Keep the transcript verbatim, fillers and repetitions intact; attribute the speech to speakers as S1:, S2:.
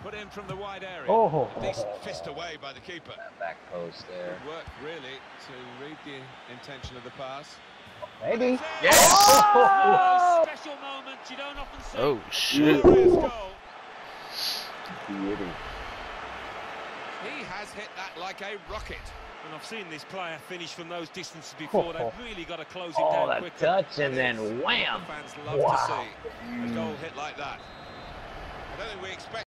S1: Put in from the wide area.
S2: Oh,
S1: A decent fist away by the keeper.
S3: That back post there.
S1: Good work, really, to read the intention of the pass.
S2: maybe.
S3: Yes!
S1: Oh! Special moments you don't often see.
S4: Oh, shit.
S1: Glorious goal.
S2: Beauty.
S1: He has hit that like a rocket.
S5: And I've seen this player finish from those distances before. They've really got to close him
S3: Oh,
S5: down
S3: that
S5: quickly.
S3: touch and then wham!
S1: Fans love
S2: Wow.
S1: to see a goal hit like that. I don't think we expect